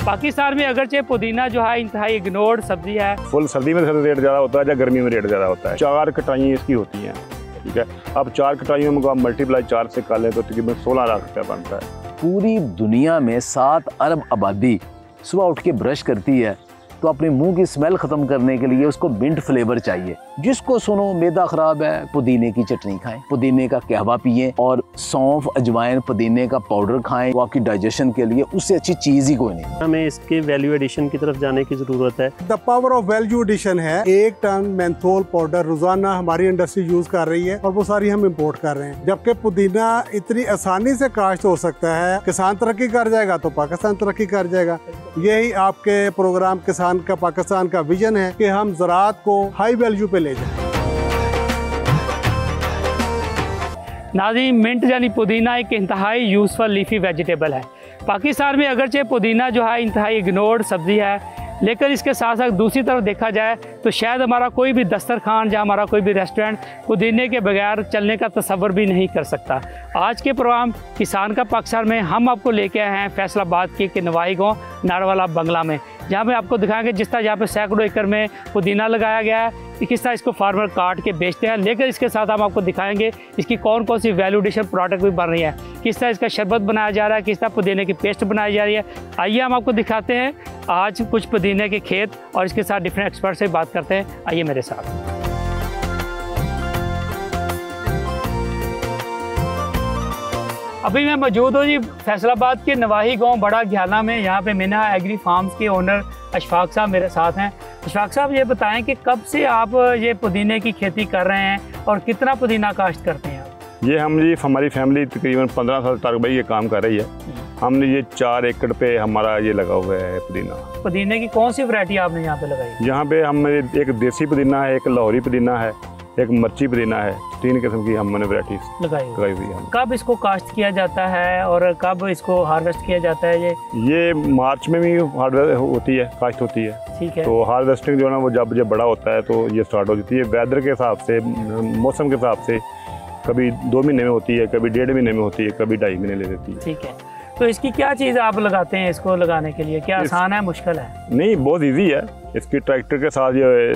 पाकिस्तान में अगरचे पुदीना जो है इंतहाई इग्नोर्ड सब्जी है। फुल सर्दी में रेट ज़्यादा होता है या गर्मी में रेट ज़्यादा होता है। 4 कटाइयाँ इसकी होती हैं, ठीक है। अब 4 कटाइयों में आप मल्टीप्लाई 4 से कर लें तो तकरीबन 16 लाख रुपया बनता है। पूरी दुनिया में 7 अरब आबादी सुबह उठ के ब्रश करती है तो अपने मुंह की स्मेल ख़त्म करने के लिए उसको मिंट फ्लेवर चाहिए। जिसको सुनो मैदा ख़राब है, पुदीने की चटनी खाएं, पुदीने का कहवा पिएं और सौंफ, अजवाइन, पुदीने का पाउडर खाएं। वो आपकी डाइजेशन के लिए उससे अच्छी चीज़ ही कोई नहीं। हमें इसके वैल्यू एडिशन की तरफ जाने की ज़रूरत है। The power of value addition है। 1 टन मेंथोल पाउडर रोजाना हमारी इंडस्ट्री यूज कर रही है और वो सारी हम इम्पोर्ट कर रहे हैं। जबकि पुदीना इतनी आसानी से काश्त हो सकता है। किसान तरक्की कर जाएगा तो पाकिस्तान तरक्की कर जाएगा। यही आपके प्रोग्राम किसान का पाकिस्तान का विजन है कि हम ज़राअत को हाई वैल्यू पे ले जाएं। नाज़रीन, मिंट यानी पुदीना एक इंतहाई यूज़फुल लीफी वेजिटेबल है। पाकिस्तान में अगरचे पुदीना जो है इंतहाई इग्नोर्ड सब्ज़ी है, लेकिन इसके साथ साथ दूसरी तरफ देखा जाए तो शायद हमारा कोई भी दस्तरखान या हमारा कोई भी रेस्टोरेंट पुदीने के बगैर चलने का तसव्वुर भी नहीं कर सकता। आज के प्रोग्राम किसान का पाकिस्तान में हम आपको लेके आए हैं फैसलाबाद के नवाही गाँव नारवाला बंगला में, जहाँ पे आपको दिखाएंगे जिस तरह यहाँ पे सैकड़ों एकड़ में पुदीना लगाया गया है, किस तरह इसको फार्मर काट के बेचते हैं। लेकिन इसके साथ हम आपको दिखाएंगे इसकी कौन कौन सी वैल्यू एडिशन प्रोडक्ट भी बन रही है, किस तरह इसका शरबत बनाया जा रहा है, किस तरह पुदीने की पेस्ट बनाई जा रही है। आइए हम आपको दिखाते हैं आज कुछ पुदीने के खेत और इसके साथ डिफरेंट एक्सपर्ट से बात करते हैं। आइए मेरे साथ। अभी मैं मौजूद हूँ जी फैसलाबाद के नवाही गांव बड़ा घियाना में। यहाँ पे मिना एग्री फार्म्स के ओनर अशफाक साहब मेरे साथ हैं। अशफाक साहब, ये बताएं कि कब से आप ये पुदीने की खेती कर रहे हैं और कितना पुदीना काश्त करते हैं आप? ये हम जी हमारी फैमिली तकरीबन 15 साल तक भाई ये काम कर रही है। हमने ये 4 एकड़ पे हमारा ये लगा हुआ है पुदीना। पुदीने की कौन सी वैरायटी आपने यहाँ पे लगाई? यहाँ पे हम एक देसी पुदीना है, एक लाहौरी पुदीना है, एक मर्ची पुदीना है। 3 किस्म की हमने वैरायटीज लगाई हुई है। कब इसको काश्त किया जाता है और कब इसको हार्वेस्ट किया जाता है? ये मार्च में भी हार्वेस्ट होती है, काश्त होती है। ठीक है। तो हार्वेस्टिंग जो है ना वो जब बड़ा होता है तो ये स्टार्ट हो जाती है। वेदर के हिसाब से, मौसम के हिसाब से कभी 2 महीने में होती है, कभी 1.5 महीने में होती है, कभी 2.5 महीने ले लेती है। ठीक है। तो इसकी क्या चीज़ आप लगाते हैं इसको लगाने के लिए? क्या आसान है, मुश्किल है? नहीं, बहुत ईजी है। इसकी ट्रैक्टर के साथ ये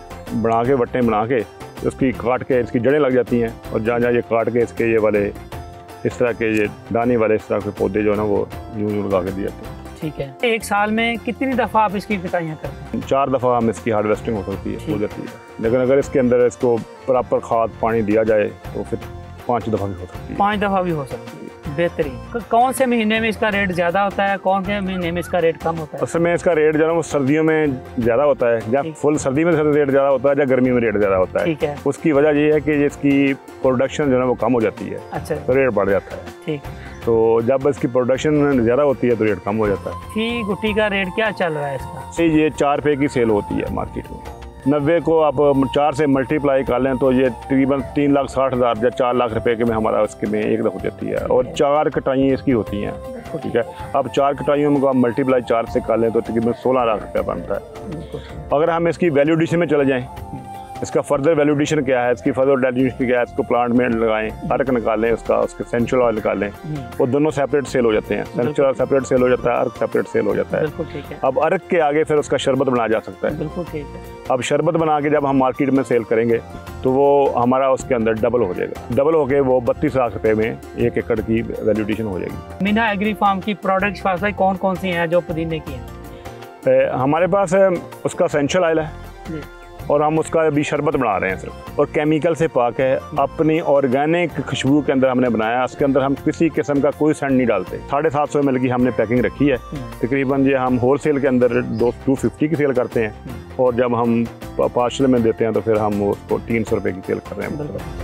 बना के वट्टे बना के उसकी काट के इसकी जड़ें लग जाती हैं और जहाँ जहाँ ये काट के इसके ये वाले इस तरह के ये दाने वाले इस तरह के पौधे जो है ना वो यूँ लगा के दिए जाते हैं। ठीक है। एक साल में कितनी दफ़ा आप इसकी कटाइयाँ करते हैं? 4 दफ़ा हम इसकी हार्वेस्टिंग हो सकती है, हो जाती है। लेकिन अगर इसके अंदर इसको प्रॉपर खाद पानी दिया जाए तो फिर 5 दफ़ा भी हो सकती है। 5 दफ़ा भी हो सकती है। बेहतरीन। कौन से महीने में इसका रेट ज़्यादा होता है, कौन से महीने में इसका रेट कम होता है? असल में इसका रेट जो है वो सर्दियों में ज़्यादा होता है, या फुल सर्दी में रेट ज़्यादा होता है या गर्मी में रेट ज़्यादा होता है। ठीक है। उसकी वजह ये है कि इसकी प्रोडक्शन जो है वो कम हो जाती है। अच्छा। तो रेट बढ़ जाता है। ठीक। तो जब इसकी प्रोडक्शन ज़्यादा होती है तो रेट कम हो जाता है। फी गुट्टी का रेट क्या चल रहा है इसका? ये 4 रुपये की सेल होती है मार्केट में। 90 को आप 4 से मल्टीप्लाई कर लें तो ये तकरीबन 3,60,000 या 4 लाख रुपए के में हमारा उसके में एक दफ़ा हो जाती है। और 4 कटाइयाँ इसकी होती हैं, ठीक है। अब 4 कटाइयों में आप मल्टीप्लाई 4 से कर लें तो तकरीबन 16 लाख रुपया बनता है। अगर हम इसकी वैल्यू एडिशन में चले जाएँ, इसका फर्दर वैल्यू एडिशन क्या है, इसकी फर्दर एडिशन क्या है, इसको प्लांट में लगाएं, अर्क निकालें, उसके सेंचुरल ऑयल निकालें, वो दोनों सेपरेट सेल हो जाते हैं। सेंचुरल ऑयल सेपरेट सेल हो जाता है, अर्क सेपरेट सेल हो जाता है। बिल्कुल ठीक है। अब अर्क के आगे फिर उसका शरबत बनाया जा सकता है। बिल्कुल ठीक है। अब शरबत बना के जब हम मार्केट में सेल करेंगे तो वो हमारा उसके अंदर डबल हो जाएगा। डबल होके वो 32 लाख रुपए में 1 एकड़ की वैल्यू एडिशन हो जाएगी। मीना एग्री फार्म की प्रोडक्ट्स फासला कौन कौन सी हैं जो पुदीने की हैं? हमारे पास उसका सेंचुरल ऑयल है और हम उसका अभी शरबत बना रहे हैं सिर्फ, और केमिकल से पाक है। अपनी ऑर्गेनिक खुशबू के अंदर हमने बनाया। उसके अंदर हम किसी किस्म का कोई सेंट नहीं डालते। 750 ml की हमने पैकिंग रखी है। तकरीबन ये हम होल सेल के अंदर 250 की सेल करते हैं और जब हम पार्सल में देते हैं तो फिर हम उसको 300 रुपये की सेल कर रहे हैं।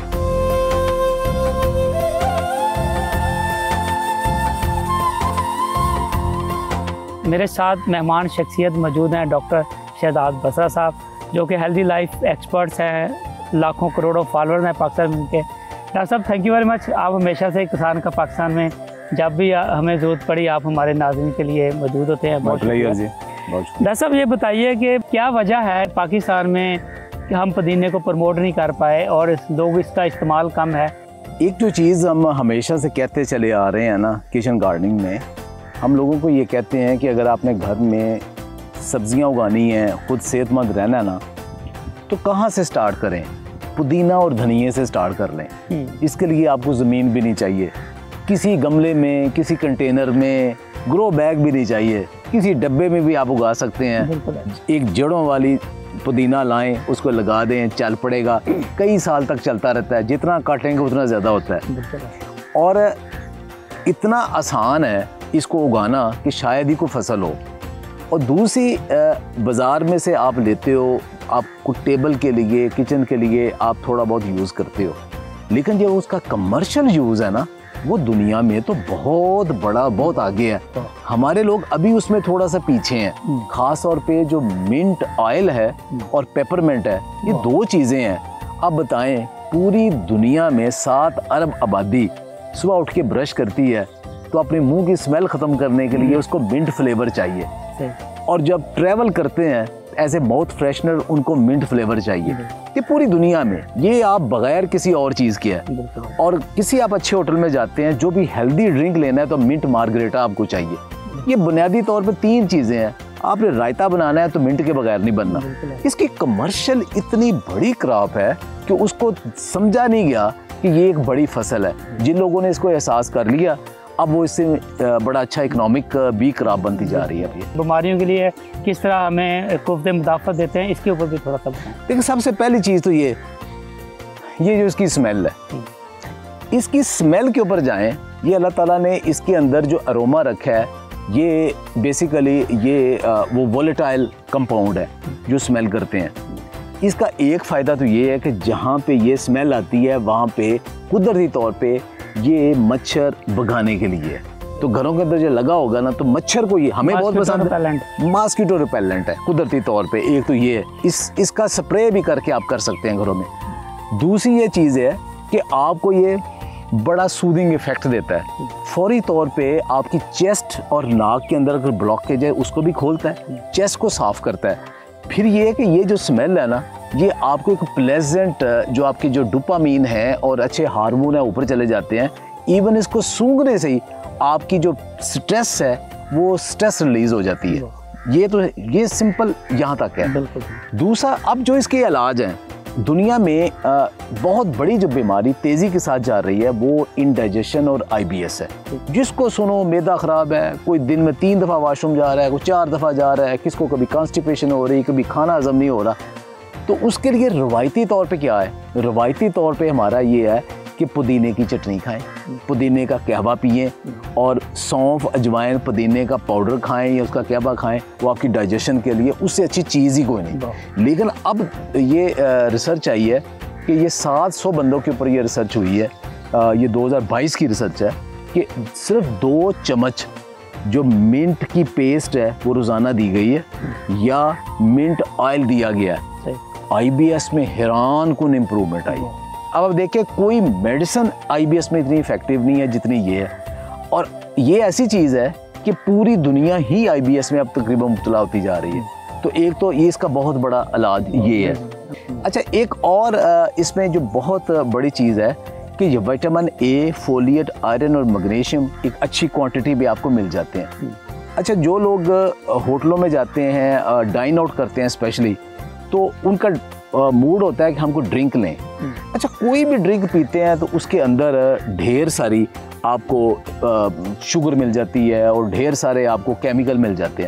मेरे साथ मेहमान शख्सियत मौजूद हैं डॉक्टर शहजाद बसरा साहब, जो कि हेल्दी लाइफ एक्सपर्ट्स हैं, लाखों करोड़ों फॉलोअर हैं पाकिस्तान में उनके। डॉक्टर साहब, थैंक यू वेरी मच। आप हमेशा से किसान का पाकिस्तान में जब भी हमें ज़रूरत पड़ी आप हमारे नाज़रीन के लिए मौजूद होते हैं। बहुत शुक्रिया जी। डॉक्टर साहब, ये बताइए कि क्या वजह है पाकिस्तान में कि हम पुदीने को प्रमोट नहीं कर पाए और लोग इसका इस्तेमाल कम है? एक जो चीज़ हम हमेशा से कहते चले आ रहे हैं ना किचन गार्डनिंग में, हम लोगों को ये कहते हैं कि अगर आपने घर में सब्जियां उगानी हैं, खुद सेहतमंद रहना है ना, तो कहाँ से स्टार्ट करें? पुदीना और धनिए से स्टार्ट कर लें। इसके लिए आपको ज़मीन भी नहीं चाहिए, किसी गमले में, किसी कंटेनर में, ग्रो बैग भी नहीं चाहिए, किसी डब्बे में भी आप उगा सकते हैं। एक जड़ों वाली पुदीना लाएं, उसको लगा दें, चल पड़ेगा, कई साल तक चलता रहता है, जितना काटेंगे उतना ज़्यादा होता है। और इतना आसान है इसको उगाना कि शायद ही कोई फसल हो। और दूसरी, बाज़ार में से आप लेते हो, आपको टेबल के लिए, किचन के लिए आप थोड़ा बहुत यूज़ करते हो, लेकिन जो उसका कमर्शियल यूज़ है ना, वो दुनिया में तो बहुत बड़ा, बहुत आगे है। हमारे लोग अभी उसमें थोड़ा सा पीछे हैं। ख़ास तौर पे जो मिंट ऑयल है और पेपरमिंट है, ये दो चीज़ें हैं। अब बताएं, पूरी दुनिया में 7 अरब आबादी सुबह उठ के ब्रश करती है तो अपने मुंह की स्मेल ख़त्म करने के लिए उसको मिंट फ्लेवर चाहिए। और जब ट्रैवल करते हैं एज ए माउथ फ्रेशनर, उनको मिंट फ्लेवर चाहिए। ये पूरी दुनिया में, ये आप बगैर किसी और चीज़ के है। और किसी आप अच्छे होटल में जाते हैं, जो भी हेल्दी ड्रिंक लेना है तो मिंट मार्गरेटा आपको चाहिए। ये बुनियादी तौर पे 3 चीज़ें हैं। आपने रायता बनाना है तो मिंट के बगैर नहीं बनना। इसकी कमर्शियल इतनी बड़ी क्रॉप है कि उसको समझा नहीं गया कि ये एक बड़ी फसल है। जिन लोगों ने इसको एहसास कर लिया, अब वो इससे बड़ा अच्छा इकोनॉमिक बी क्रॉप बनती जा रही है। बीमारियों के लिए किस तरह हमें कुव्वत मुदाफ़त देते हैं, इसके ऊपर भी थोड़ा सा बताएं। देखिए, सबसे पहली चीज़ तो ये जो इसकी स्मेल है, इसकी स्मेल के ऊपर जाएं। ये अल्लाह ताला ने इसके अंदर जो अरोमा रखा है, ये बेसिकली ये वो वोलेटाइल कंपाउंड है जो स्मेल करते हैं। इसका एक फ़ायदा तो ये है कि जहाँ पे ये स्मेल आती है वहाँ पे कुदरती तौर पे ये मच्छर भगाने के लिए है। तो घरों के अंदर जो लगा होगा ना, तो मच्छर को ये हमें बहुत पसंद है। मॉस्किटो रिपेलेंट है कुदरती तौर पे। एक तो ये है, इसका स्प्रे भी करके आप कर सकते हैं घरों में। दूसरी ये चीज़ है कि आपको ये बड़ा सूदिंग इफेक्ट देता है। फौरी तौर पे आपकी चेस्ट और नाक के अंदर अगर ब्लॉकेज है उसको भी खोलता है, चेस्ट को साफ करता है। फिर ये है कि ये जो स्मेल है ना, ये आपको एक प्लेजेंट, जो आपकी जो डोपामीन है और अच्छे हार्मोन है ऊपर चले जाते हैं। इवन इसको सूंघने से ही आपकी जो स्ट्रेस है वो स्ट्रेस रिलीज हो जाती है। ये सिंपल यहाँ तक है। दूसरा, अब जो इसके इलाज हैं, दुनिया में बहुत बड़ी जो बीमारी तेज़ी के साथ जा रही है वो इंडाइजेशन और IBS है। जिसको सुनो मैदा ख़राब है, कोई दिन में 3 दफ़ा वॉशरूम जा रहा है, कोई 4 दफ़ा जा रहा है, किसको कभी कॉन्स्टिपेशन हो रही है, कभी खाना हजम नहीं हो रहा। तो उसके लिए रवायती तौर पे क्या है? रवायती तौर पे हमारा ये है कि पुदीने की चटनी खाएं, पुदीने का कहवा पिएं, और सौंफ, अजवाइन, पुदीने का पाउडर खाएं या उसका कहवा खाएं। वो आपकी डाइजेशन के लिए उससे अच्छी चीज़ ही कोई नहीं। लेकिन अब ये रिसर्च आई है कि ये 700 बंदों के ऊपर ये रिसर्च हुई है। ये 2022 की रिसर्च है कि सिर्फ 2 चम्मच जो मिंट की पेस्ट है वो रोज़ाना दी गई है, या मिंट ऑयल दिया गया है, IBS में हैरान कुन इम्प्रूवमेंट आई। अब आप देखिए, कोई मेडिसिन IBS में इतनी इफेक्टिव नहीं है जितनी ये है। और ये ऐसी चीज़ है कि पूरी दुनिया ही IBS में अब तकरीबन मुब्तला होती जा रही है। तो एक तो ये इसका बहुत बड़ा इलाज ये है। अच्छा, एक और इसमें जो बहुत बड़ी चीज़ है कि ये विटामिन A, फोलिएट, आयरन और मैग्नीशियम एक अच्छी क्वांटिटी भी आपको मिल जाते हैं। अच्छा, जो लोग होटलों में जाते हैं, डाइन आउट करते हैं स्पेशली, तो उनका मूड होता है कि हमको ड्रिंक लें। अच्छा, कोई भी ड्रिंक पीते हैं तो उसके अंदर ढेर सारी आपको शुगर मिल जाती है और ढेर सारे आपको केमिकल मिल जाते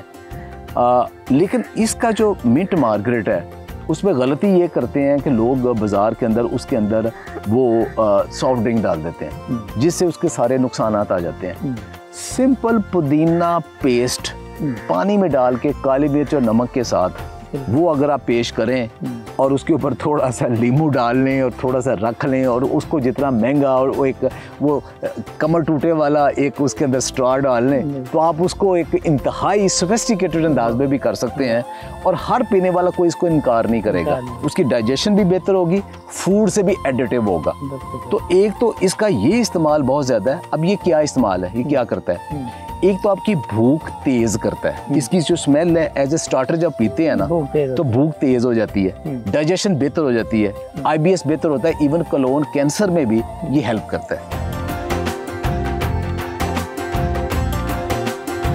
हैं। लेकिन इसका जो मिंट मार्गरेट है, उसमें गलती ये करते हैं कि लोग बाज़ार के अंदर उसके अंदर वो सॉफ्ट ड्रिंक डाल देते हैं, जिससे उसके सारे नुकसानात आ जाते हैं। सिंपल पुदीना पेस्ट पानी में डाल के काली मिर्च और नमक के साथ वो अगर आप पेश करें और उसके ऊपर थोड़ा सा नींबू डाल लें और थोड़ा सा रख लें, और उसको जितना महंगा और वो कमर टूटे वाला एक उसके अंदर स्ट्रॉ डाल लें, तो आप उसको एक इंतहाई सोफिस्टिकेटेड अंदाज में भी कर सकते हैं। और हर पीने वाला कोई इसको इनकार नहीं करेगा। उसकी डाइजेशन भी बेहतर होगी, फूड से भी एडिटिव होगा। तो एक तो इसका ये इस्तेमाल बहुत ज़्यादा है। अब ये क्या इस्तेमाल है, ये क्या करता है? एक तो आपकी भूख तेज करता है। इसकी जो स्मेल है, एज ए स्टार्टर जब पीते हैं ना, तो भूख तेज हो जाती है, डाइजेशन बेहतर हो जाती है, IBS बेहतर होता है, इवन कोलोन कैंसर में भी ये हेल्प करता है।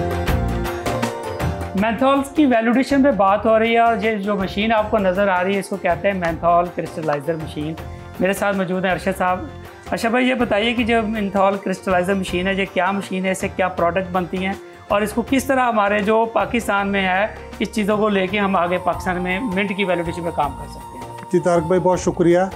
मेंथॉल्स की वैल्यूडेशन पे बात हो रही है और ये जो मशीन आपको नज़र आ रही है इसको कहते हैं मेंथॉल क्रिस्टलाइज़र मशीन। मेरे साथ मौजूद है अरशद साहब। अच्छा भाई, ये बताइए कि जो मेंथॉल क्रिस्टलाइज़र मशीन है ये क्या मशीन है, इससे क्या प्रोडक्ट बनती हैं और इसको किस तरह हमारे जो पाकिस्तान में है इस चीज़ों को लेके हम आगे पाकिस्तान में मिंट की वैल्यूडेशन पे काम कर सकते हैं। जी तारक भाई, बहुत शुक्रिया।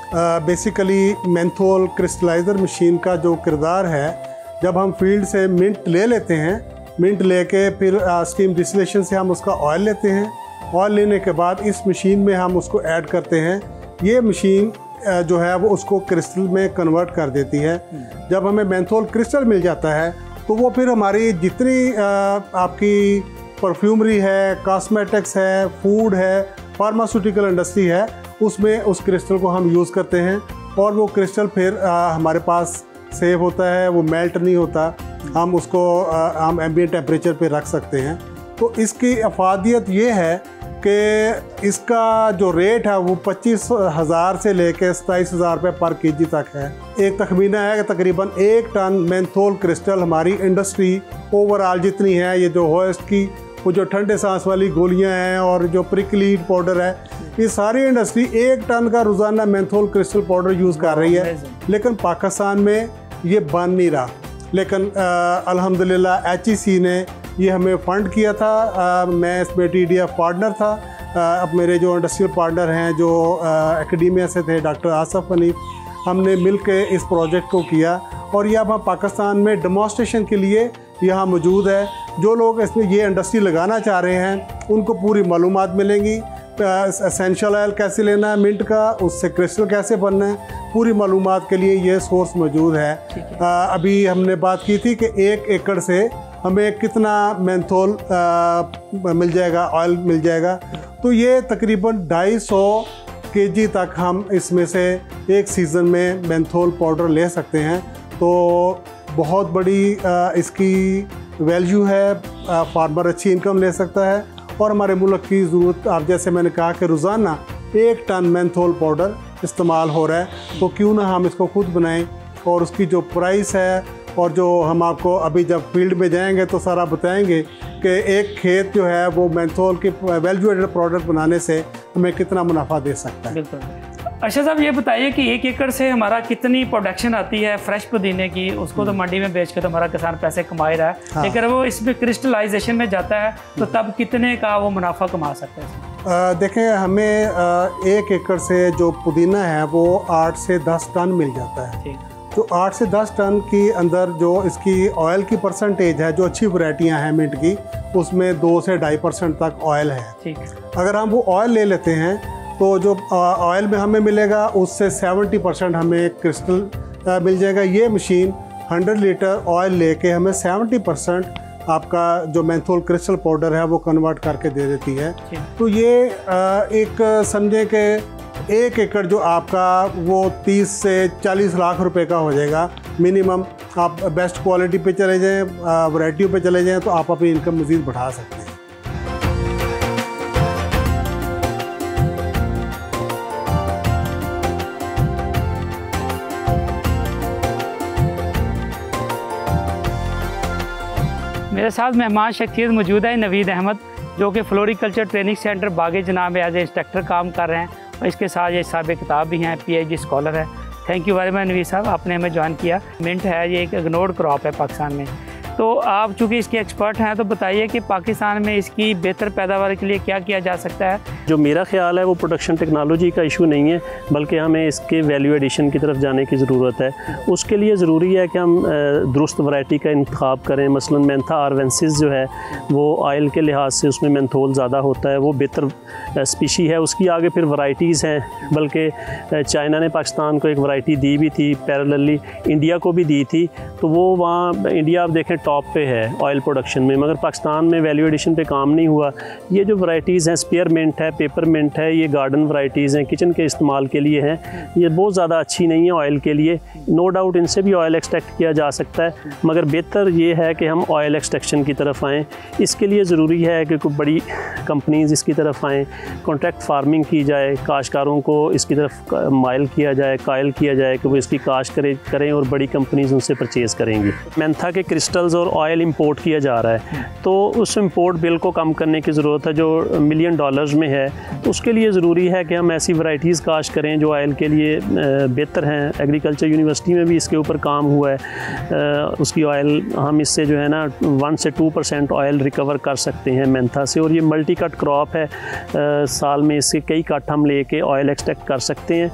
बेसिकली मेंथोल क्रिस्टलाइज़र मशीन का जो किरदार है, जब हम फील्ड से मिंट ले लेते हैं, मिंट लेके फिर स्टीम डिस्टिलेशन से हम उसका ऑयल लेते हैं। ऑयल लेने के बाद इस मशीन में हम उसको ऐड करते हैं। ये मशीन जो है वो उसको क्रिस्टल में कन्वर्ट कर देती है। जब हमें मेंथोल क्रिस्टल मिल जाता है तो वो फिर हमारी जितनी आपकी परफ्यूमरी है, कॉस्मेटिक्स है, फूड है, फार्मास्यूटिकल इंडस्ट्री है, उसमें उस क्रिस्टल को हम यूज़ करते हैं और वो क्रिस्टल फिर हमारे पास सेव होता है, वो मेल्ट नहीं होता। हम उसको हम एम्बिएंट टेम्परेचर पे रख सकते हैं। तो इसकी अफादियत ये है कि इसका जो रेट है वो 25,000 से लेकर 27,000 रुपये पर केजी तक है। एक तखमीना है कि तकरीबन 1 टन मेंथोल क्रिस्टल हमारी इंडस्ट्री ओवरऑल जितनी है, ये जो होस्ट की वो जो ठंडे सांस वाली गोलियां हैं और जो प्रिकली पाउडर है, ये सारी इंडस्ट्री 1 टन का रोज़ाना मेंथोल क्रिस्टल पाउडर यूज़ कर रही है। लेकिन पाकिस्तान में ये बन नहीं रहा। लेकिन अल्हम्दुलिल्लाह HEC ने ये हमें फ़ंड किया था। मैं इसमें TDF पार्टनर था। अब मेरे जो इंडस्ट्रियल पार्टनर हैं जो एकेडमिया से थे, डॉक्टर आसफ हनीफ, हमने मिल के इस प्रोजेक्ट को किया और ये अब हम पाकिस्तान में डेमोन्स्ट्रेशन के लिए यहाँ मौजूद है। जो लोग इसमें ये इंडस्ट्री लगाना चाह रहे हैं उनको पूरी मालूमात मिलेंगी। एसेंशियल ऑयल कैसे लेना है मिंट का, उससे क्रिस्टल कैसे बनना है, पूरी मालूमात के लिए ये सोर्स मौजूद है। अभी हमने बात की थी कि 1 एकड़ से हमें कितना मेंथोल मिल जाएगा, ऑयल मिल जाएगा। तो ये तकरीबन 250 केजी तक हम इसमें से एक सीज़न में मेंथोल पाउडर ले सकते हैं। तो बहुत बड़ी इसकी वैल्यू है। फार्मर अच्छी इनकम ले सकता है और हमारे मुल्क की ज़रूरत, आप जैसे मैंने कहा कि रोज़ाना 1 टन मेंथोल पाउडर इस्तेमाल हो रहा है, तो क्यों ना हम इसको खुद बनाएं। और उसकी जो प्राइस है और जो हम आपको अभी जब फील्ड में जाएंगे तो सारा बताएंगे कि एक खेत जो है वो मेंथोल के वैल्यू एडेड प्रोडक्ट बनाने से हमें कितना मुनाफा दे सकता है। बिल्कुल। अच्छा साहब, ये बताइए कि 1 एकड़ से हमारा कितनी प्रोडक्शन आती है फ्रेश पुदीने की? उसको तो मंडी में बेच के तो हमारा किसान पैसे कमा रहा है। हाँ। लेकिन वो इसमें क्रिस्टलाइजेशन में जाता है तो तब कितने का वो मुनाफा कमा सकता है? देखें, हमें 1 एकड़ से जो पुदीना है वो 8 से 10 टन मिल जाता है। तो 8 से 10 टन के अंदर जो इसकी ऑयल की परसेंटेज है, जो अच्छी वैरायटियां हैं मिंट की, उसमें 2 से 2.5% तक ऑयल है। ठीक। अगर हम वो ऑयल ले लेते हैं तो जो ऑयल में हमें मिलेगा उससे 70% हमें क्रिस्टल मिल जाएगा। ये मशीन 100 लीटर ऑयल लेके हमें 70% आपका जो मेंथोल क्रिस्टल पाउडर है वो कन्वर्ट करके दे देती है। तो ये एक समझें कि 1 एकड़ जो आपका वो 30 से 40 लाख रुपए का हो जाएगा मिनिमम। आप बेस्ट क्वालिटी पे चले जाएं, वैरायटियों पे चले जाएं तो आप अपनी इनकम मज़ीद बढ़ा सकते हैं। मेरे साथ मेहमान शख्सियत मौजूद है नवीद अहमद, जो कि फ्लोरिकल्चर ट्रेनिंग सेंटर बागे जनाब में एज ए इंस्ट्रक्टर काम कर रहे हैं और इसके साथ ये साहब किताब भी हैं, PhD स्कॉलर है। Thank you very much Naveed साहब, आपने हमें ज्वाइन किया। मिंट है ये एक इग्नोर्ड क्रॉप है पाकिस्तान में, तो आप चूँकि इसके एक्सपर्ट हैं तो बताइए कि पाकिस्तान में इसकी बेहतर पैदावार के लिए क्या किया जा सकता है? जो मेरा ख्याल है वो प्रोडक्शन टेक्नोलॉजी का इशू नहीं है, बल्कि हमें इसके वैल्यू एडिशन की तरफ जाने की ज़रूरत है। उसके लिए ज़रूरी है कि हम दुरुस्त वैरायटी का इंतखाब करें। मसलन मेंथा आर्वेंसिस जो है वो ऑयल के लिहाज से उसमें मेंथोल ज़्यादा होता है, वो बेहतर स्पीशी है। उसकी आगे फिर वैरायटीज़ हैं, बल्कि चाइना ने पाकिस्तान को एक वैरायटी दी भी थी, पैरेलली इंडिया को भी दी थी। तो वो वहाँ इंडिया आप देखें टॉप पे है ऑयल प्रोडक्शन में, मगर पाकिस्तान में वैल्यू एडिशन पे काम नहीं हुआ। ये जो वैरायटीज़ हैं, स्पीयरमिंट है, पेपरमिंट है, ये गार्डन वैरायटीज़ हैं, किचन के इस्तेमाल के लिए हैं। ये बहुत ज़्यादा अच्छी नहीं है ऑयल के लिए। नो डाउट इनसे भी ऑयल एक्सट्रैक्ट किया जा सकता है, मगर बेहतर ये है कि हम ऑयल एक्सट्रैक्शन की तरफ आएँ। इसके लिए ज़रूरी है कि कोई बड़ी कंपनीज़ इसकी तरफ आएँ, कॉन्ट्रैक्ट फार्मिंग की जाए, काश्तकारों को इसकी तरफ माइल किया जाए, कायल किया जाए कि वो इसकी काश्त करें और बड़ी कंपनीज़ उनसे परचेज़ फेस करेंगी। मेंथा के क्रिस्टल्स और ऑयल इंपोर्ट किया जा रहा है, तो उस इंपोर्ट बिल को कम करने की ज़रूरत है जो $1 मिलियन में है। तो उसके लिए ज़रूरी है कि हम ऐसी वैराइटीज़ काश्त करें जो ऑयल के लिए बेहतर हैं। एग्रीकल्चर यूनिवर्सिटी में भी इसके ऊपर काम हुआ है। उसकी ऑयल हम इससे जो है ना 1 से 2% ऑयल रिकवर कर सकते हैं मेंथा से। और ये मल्टी कट क्रॉप है, साल में इसके कई कट हम लेके ऑयल एक्सट्रैक्ट कर सकते हैं।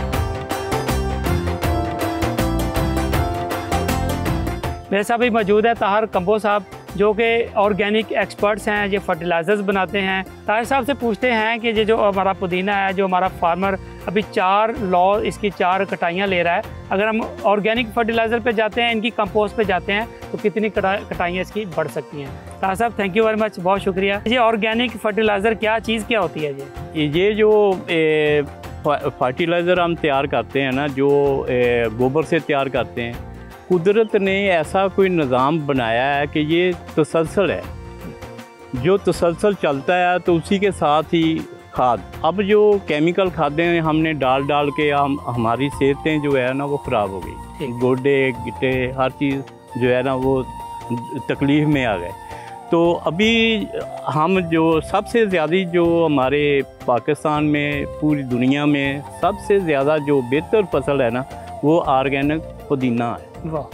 मेरे साथ भी मौजूद है ताहिर कंबो साहब, जो कि ऑर्गेनिक एक्सपर्ट्स हैं, ये फर्टिलाइज़र्स बनाते हैं। ताहिर साहब से पूछते हैं कि ये जो हमारा पुदीना है, जो हमारा फार्मर अभी 4 लॉ इसकी 4 कटाइयाँ ले रहा है, अगर हम ऑर्गेनिक फर्टिलाइज़र पे जाते हैं, इनकी कंपोस्ट पे जाते हैं, तो कितनी कटाइयाँ इसकी बढ़ सकती हैं? ताहिर साहब थैंक यू वेरी मच, बहुत शुक्रिया। ये ऑर्गेनिक फर्टिलाइज़र क्या चीज़ क्या होती है? ये जो फर्टिलाइज़र हम तैयार करते हैं ना, जो गोबर से तैयार करते हैं, कुदरत ने ऐसा कोई निज़ाम बनाया है कि ये तसलसल है, जो तसलसल चलता है, तो उसी के साथ ही खाद। अब जो केमिकल खादें हमने डाल के हमारी सेहतें जो है ना वो ख़राब हो गई, गोडे गिट्टे हर चीज़ जो है ना वो तकलीफ़ में आ गए। तो अभी हम जो सबसे ज़्यादा जो हमारे पाकिस्तान में, पूरी दुनिया में सबसे ज़्यादा जो बेहतर फसल है ना, वो ऑर्गेनिक पुदीना है।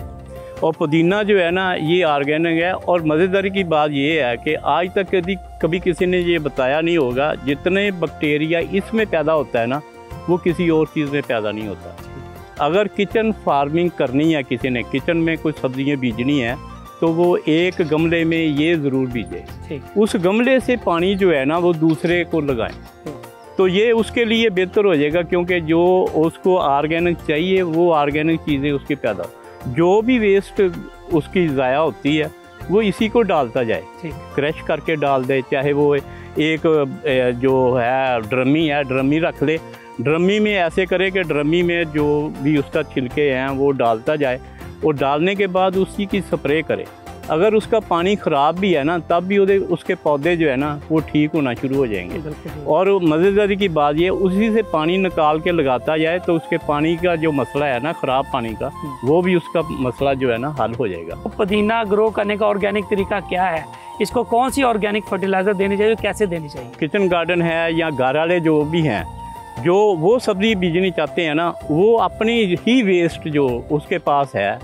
और पुदीना जो है ना ये ऑर्गेनिक है। और मज़ेदारी की बात ये है कि आज तक कभी किसी ने ये बताया नहीं होगा, जितने बैक्टीरिया इसमें पैदा होता है ना, वो किसी और चीज़ में पैदा नहीं होता। अगर किचन फार्मिंग करनी है, किसी ने किचन में कुछ सब्ज़ियाँ बीजनी है, तो वो एक गमले में ये ज़रूर बीजे, उस गमले से पानी जो है ना वो दूसरे को लगाएं, तो ये उसके लिए बेहतर हो जाएगा। क्योंकि जो उसको ऑर्गेनिक चाहिए वो ऑर्गेनिक चीज़ें उसकी पैदा, जो भी वेस्ट उसकी ज़ाया होती है वो इसी को डालता जाए, क्रश करके डाल दे। चाहे वो एक जो है ड्रमी रख ले, ड्रमी में ऐसे करे कि ड्रमी में जो भी उसका छिलके हैं वो डालता जाए, और डालने के बाद उसी की स्प्रे करे। अगर उसका पानी ख़राब भी है ना, तब भी उसके पौधे जो है ना वो ठीक होना शुरू हो जाएंगे। और मज़ेदारी की बात ये, उसी से पानी निकाल के लगाता जाए, तो उसके पानी का जो मसला है ना, ख़राब पानी का, वो भी उसका मसला जो है ना हल हो जाएगा। पुदीना ग्रो करने का ऑर्गेनिक तरीका क्या है? इसको कौन सी ऑर्गेनिक फर्टिलाइज़र देनी चाहिए, कैसे देनी चाहिए? किचन गार्डन है या घर वाले जो भी हैं, जो वो सब्ज़ी बीजनी चाहते हैं ना, वो अपनी ही वेस्ट जो उसके पास है,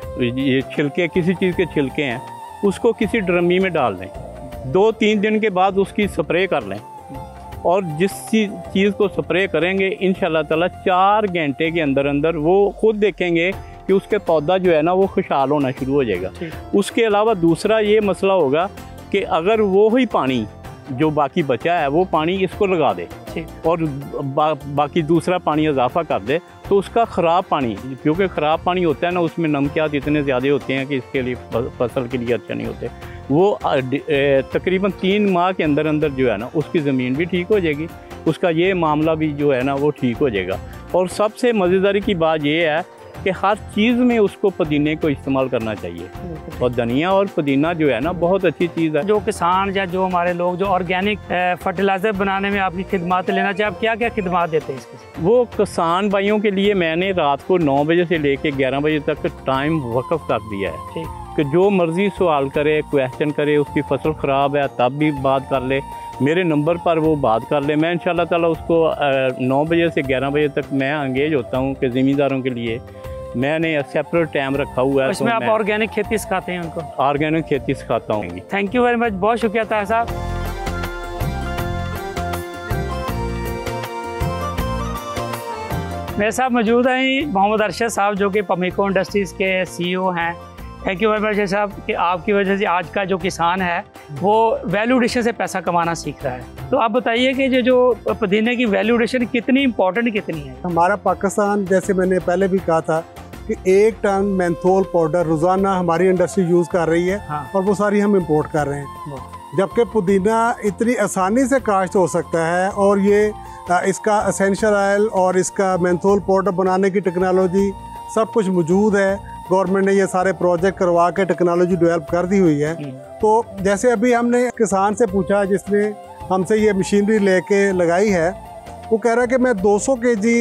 ये छिलके, किसी चीज़ के छिलके हैं, उसको किसी ड्रमी में डाल दें। 2-3 दिन के बाद उसकी स्प्रे कर लें, और जिस चीज़ को स्प्रे करेंगे इंशाल्लाह ताला 4 घंटे के अंदर अंदर वो खुद देखेंगे कि उसके पौधा जो है ना वो खुशहाल होना शुरू हो जाएगा। उसके अलावा दूसरा ये मसला होगा कि अगर वो ही पानी जो बाकी बचा है वो पानी इसको लगा दे, और बाकी दूसरा पानी इजाफा कर दे, तो उसका ख़राब पानी, क्योंकि ख़राब पानी होता है ना, उसमें नमकियात इतने ज़्यादा होते हैं कि इसके लिए फसल के लिए अच्छा नहीं होते। वो तकरीबन 3 माह के अंदर अंदर जो है ना उसकी ज़मीन भी ठीक हो जाएगी, उसका ये मामला भी जो है ना वो ठीक हो जाएगा। और सबसे मज़ेदारी की बात ये है कि हर चीज़ में उसको पुदीने को इस्तेमाल करना चाहिए, और धनिया और पुदीना जो है ना बहुत अच्छी चीज़ है। जो किसान या जो हमारे लोग जो ऑर्गेनिक फर्टिलाइज़र बनाने में आपकी खिदमत लेना चाहिए, आप क्या क्या खिदमत देते हैं इसके? वो किसान भाइयों के लिए मैंने रात को 9 बजे से लेके 11 बजे तक टाइम वक़्फ़ कर दिया है कि जो मर्ज़ी सवाल करे, क्वेश्चन करे, उसकी फसल ख़राब है तब भी बात कर ले, मेरे नंबर पर वो बात कर ले। मैं इंशाल्लाह ताला उसको 9 बजे से 11 बजे तक मैं एंगेज होता हूँ कि ज़मींदारों के लिए मैंने सेपरेट टाइम रखा हुआ है। इसमें आप ऑर्गेनिक खेती सिखाते हैं उनको? ऑर्गेनिक खेती सिखाता हूँ। थैंक यू वेरी मच, बहुत शुक्रिया ताहिर साहब। मेरे साथ मौजूद हैं मोहम्मद अरशद साहब, जो कि पमीको इंडस्ट्रीज़ के CEO हैं। थैंक यू वेरी मच साहब कि आपकी वजह से आज का जो किसान है वो वैल्यू एडिशन से पैसा कमाना सीख रहा है। तो आप बताइए कि जो पुदीने की वैल्यू एडिशन कितनी इम्पोर्टेंट कितनी है? हमारा पाकिस्तान, जैसे मैंने पहले भी कहा था कि 1 टन मेंथोल पाउडर रोज़ाना हमारी इंडस्ट्री यूज़ कर रही है, और वो सारी हम इंपोर्ट कर रहे हैं। जबकि पुदीना इतनी आसानी से काश्त हो सकता है, और ये इसका एसेंशियल ऑयल और इसका मेंथोल पाउडर बनाने की टेक्नोलॉजी सब कुछ मौजूद है। गवर्नमेंट ने ये सारे प्रोजेक्ट करवा के टेक्नोलॉजी डेवलप कर दी हुई है। तो जैसे अभी हमने किसान से पूछा जिसने हमसे ये मशीनरी लेके लगाई है, वो कह रहा है कि मैं 200 kg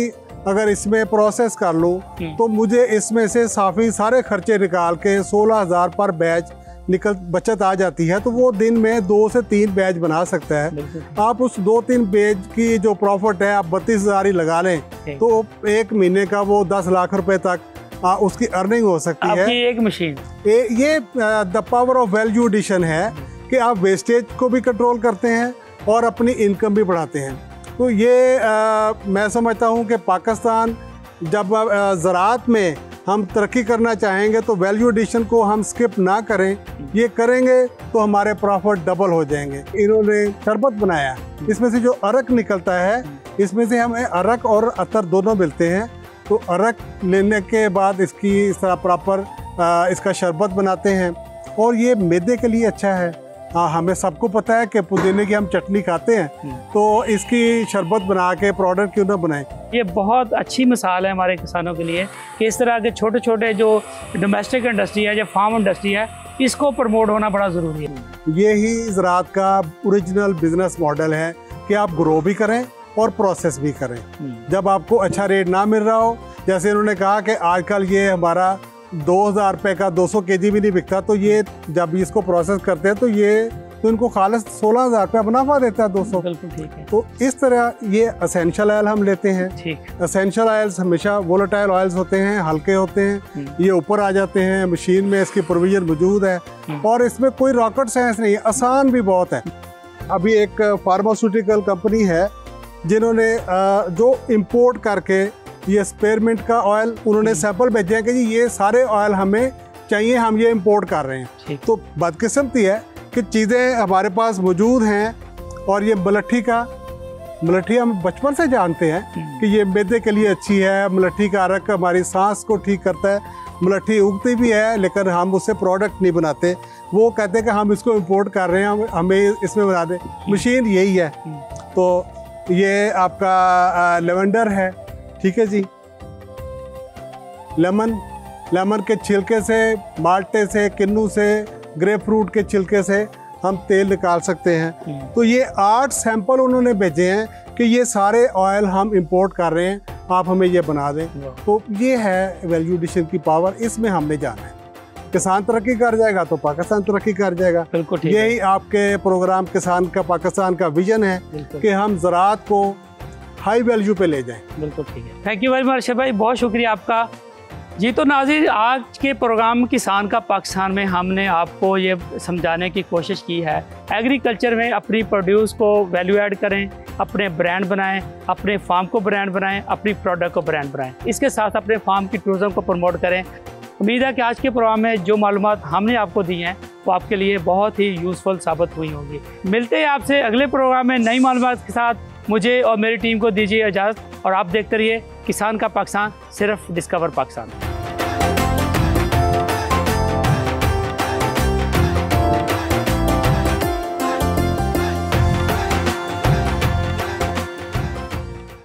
अगर इसमें प्रोसेस कर लूँ तो मुझे इसमें से काफ़ी सारे खर्चे निकाल के 16,000 पर बैच बचत आ जाती है। तो वो दिन में 2 से 3 बैच बना सकता है। आप उस 2-3 बैच की जो प्रॉफिट है आप 32,000 ही लगा लें तो एक महीने का वो 10 लाख रुपए तक उसकी अर्निंग हो सकती है। एक मशीन ये the power of value addition है कि आप वेस्टेज को भी कंट्रोल करते हैं और अपनी इनकम भी बढ़ाते हैं। तो ये मैं समझता हूँ कि पाकिस्तान जब ज़राअत में हम तरक्की करना चाहेंगे तो वैल्यू एडिशन को हम स्किप ना करें, ये करेंगे तो हमारे प्रॉफिट डबल हो जाएंगे। इन्होंने शरबत बनाया, इसमें से जो अरक निकलता है इसमें से हमें अरक और अतर दोनों मिलते हैं। तो अरक लेने के बाद इसकी इस तरह प्रॉपर इसका शरबत बनाते हैं और ये मैदे के लिए अच्छा है। हमें सबको पता है कि पुदीने की हम चटनी खाते हैं तो इसकी शरबत बना के प्रोडक्ट क्यों ना बनाएं। ये बहुत अच्छी मिसाल है हमारे किसानों के लिए कि इस तरह के छोटे छोटे जो डोमेस्टिक इंडस्ट्री है, जो फार्म इंडस्ट्री है, इसको प्रमोट होना बड़ा ज़रूरी है। ये ही ज़राअत का ओरिजिनल बिजनेस मॉडल है कि आप ग्रो भी करें और प्रोसेस भी करें। जब आपको अच्छा रेट ना मिल रहा हो, जैसे इन्होंने कहा कि आजकल ये हमारा 2,000 रुपये का 200 kg भी नहीं बिकता, तो ये जब इसको प्रोसेस करते हैं तो इनको खालिस 16,000 रुपये मुनाफा देता है 200। बिल्कुल ठीक है। तो इस तरह ये एसेंशियल ऑयल हम लेते हैं। ठीक। एसेंशियल ऑयल्स हमेशा वोलेटाइल ऑयल्स होते हैं, हल्के होते हैं, ये ऊपर आ जाते हैं, मशीन में इसकी प्रोविजन मौजूद है और इसमें कोई रॉकेट साइंस नहीं है, आसान भी बहुत है। अभी एक फार्मास्यूटिकल कंपनी है जिन्होंने जो इम्पोर्ट करके ये स्पेयरमेंट का ऑयल उन्होंने सैंपल भेजे हैं कि जी ये सारे ऑयल हमें चाहिए, हम ये इंपोर्ट कर रहे हैं। तो बदकिस्मती है कि चीज़ें हमारे पास मौजूद हैं और ये मलट्ठी हम बचपन से जानते हैं कि ये मैदे के लिए अच्छी है। मलट्ठी का अरक हमारी सांस को ठीक करता है। मलट्ठी उगती भी है लेकिन हम उससे प्रोडक्ट नहीं बनाते। वो कहते हैं कि हम इसको इंपोर्ट कर रहे हैं, हमें इसमें बना दें। मशीन यही है। तो ये आपका लेवेंडर है, ठीक है जी। लेमन के छिलके से, माल्टे से, किन्नू से, ग्रेप फ्रूट के छिलके से हम तेल निकाल सकते हैं। तो ये 8 सैंपल उन्होंने भेजे हैं कि ये सारे ऑयल हम इंपोर्ट कर रहे हैं, आप हमें ये बना दें। तो ये है वैल्यू एडिशन की पावर, इसमें हमने जाना है। किसान तरक्की कर जाएगा तो पाकिस्तान तरक्की कर जाएगा। यही आपके प्रोग्राम किसान का पाकिस्तान का विजन है कि हम ज़राअत को हाई वैल्यू पे ले जाएं। बिल्कुल ठीक है। Thank you very much Arshad भाई, बहुत शुक्रिया आपका जी। तो नाज़रीन, आज के प्रोग्राम किसान का पाकिस्तान में हमने आपको ये समझाने की कोशिश की है एग्रीकल्चर में अपनी प्रोड्यूस को वैल्यू ऐड करें, अपने ब्रांड बनाएं, अपने फार्म को ब्रांड बनाएं, अपनी प्रोडक्ट को ब्रांड बनाएं, इसके साथ अपने फार्म की टूरिज्म को प्रमोट करें। उम्मीद है कि आज के प्रोग्राम में जो मालूमात हमने आपको दी हैं वो आपके लिए बहुत ही यूज़फुल साबित हुई होंगी। मिलते हैं आपसे अगले प्रोग्राम में नई मालूमात के साथ। मुझे और मेरी टीम को दीजिए इजाज़त और आप देखते रहिए किसान का पाकिस्तान, सिर्फ डिस्कवर पाकिस्तान।